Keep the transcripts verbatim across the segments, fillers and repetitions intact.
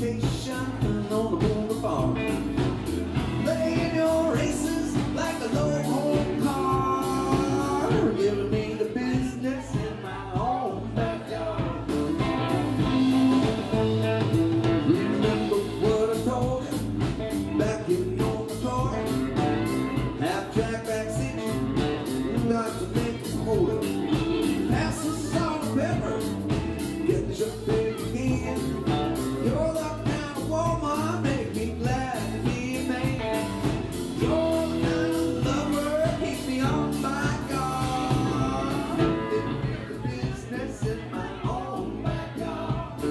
vacation on the boulevard, playing your races like a low home car, giving me the business in my own backyard. Remember what I told you back in on the court? Half track back seat, got to make it hold up. Pass the salt and pepper, get your big again. You're the kind of woman make me glad to be a man. You're the kind of lover keep me on my guard. Didn't the business in my own backyard.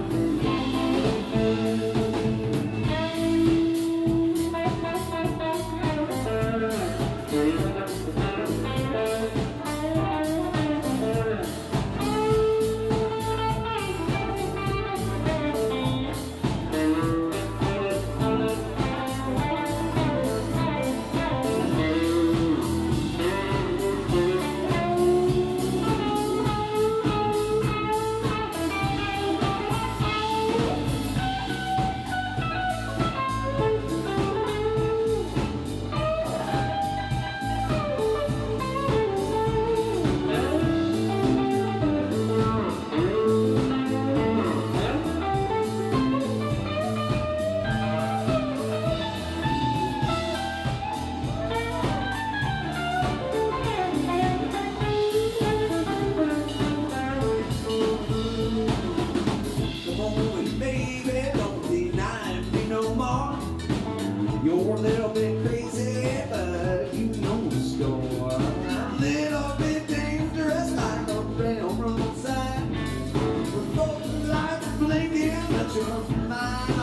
You're a little bit crazy, but you know the score. A little bit dangerous, like a railroad sign. With both lights blinking, but you're mine.